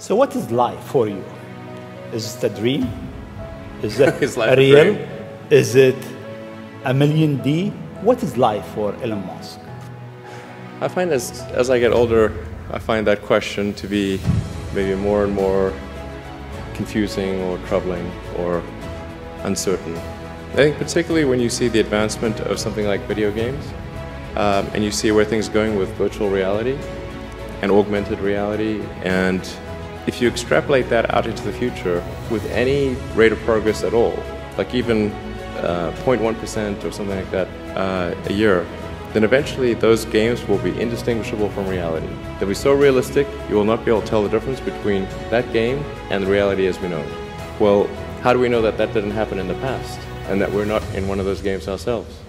So what is life for you? Is it a dream? Is it Is life a a real? dream? Is it a million D? What is life for Elon Musk? I find as I get older, I find that question to be maybe more and more confusing or troubling or uncertain. I think particularly when you see the advancement of something like video games, and you see where things are going with virtual reality and augmented reality, and if you extrapolate that out into the future with any rate of progress at all, like even 0.1% or something like that a year, then eventually those games will be indistinguishable from reality. They'll be so realistic, you will not be able to tell the difference between that game and the reality as we know it. Well, how do we know that that didn't happen in the past and that we're not in one of those games ourselves?